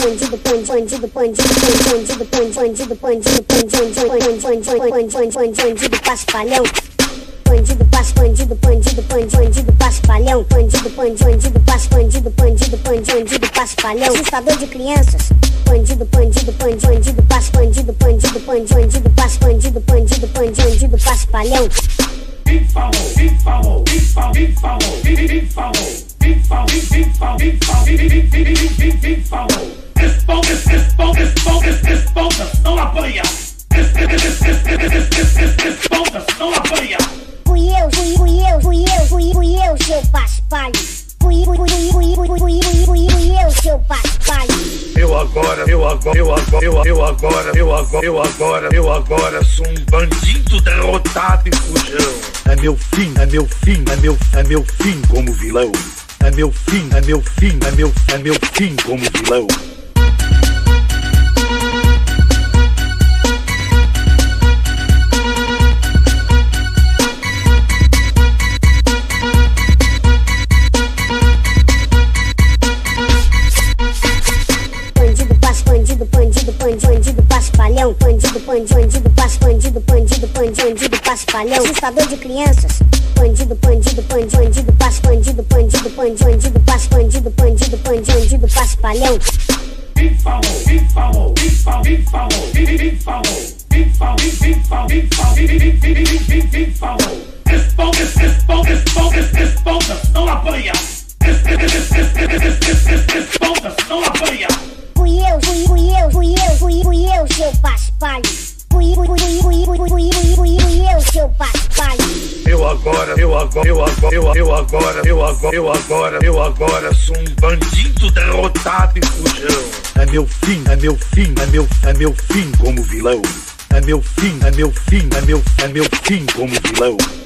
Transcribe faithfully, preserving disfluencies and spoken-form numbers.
bandido, bandido, bandido, bandido, bandido, bandido, bandido, bandido, bandido, bandido, paspalhão. Bandido, passo, bandido, bandido, bandido, paspalhão. Bandido, bandido, passo, bandido, bandido, bandido, paspalhão. Assustador de crianças. Bandido, bandido, bandido, passo, bandido, bandido, bandido, passo, bandido, bandido, bandido, paspalhão. Quem falou? Quem falou? Quem falou? Quem falou? Quem falou? Quem falou? Quem falou? Quem falou? Quem quem falou? Responda, responda, responda, responda, não apanha. Responda, não apanha. Fui eu, fui, fui eu, fui eu, fui, fui eu, seu paspalho. Fui, fui, fui, fui, fui, fui, fui, fui eu, seu paspalho. Eu agora, eu agora, eu agora, eu, eu agora, eu agora, eu agora, eu agora sou um bandido derrotado e fujão. É meu fim, é meu fim, é meu, é meu fim como vilão. É meu fim, é meu fim, é meu, é meu fim como vilão. Bandido, bandido, bandido, paspalhão. Bandido, bandido, passo, bandido, bandido, bandido, paspalhão. Assustador de crianças. Bandido, bandido, bandido, passo, bandido, bandido, bandido, passo, bandido, bandido, bandido, paspalhão. Quem falou? Quem falou? Quem falou? Quem falou? Quem falou? Quem falou? Quem falou? Quem falou? Quem quem falou? Responda, responda, responda, responda, não apanha. Responda, não apanha. Fui eu, fui, fui eu, fui eu, fui, fui eu, seu paspalho. Fui, fui, fui, fui, fui, fui, fui, fui, fui eu, seu paspalho. Eu agora, eu agora, eu agora, eu, eu agora, eu agora, eu agora, eu agora sou um bandido derrotado e fujão. É meu fim, é meu fim, é meu, é meu fim como vilão. É meu fim, é meu fim, é meu, é meu fim como vilão.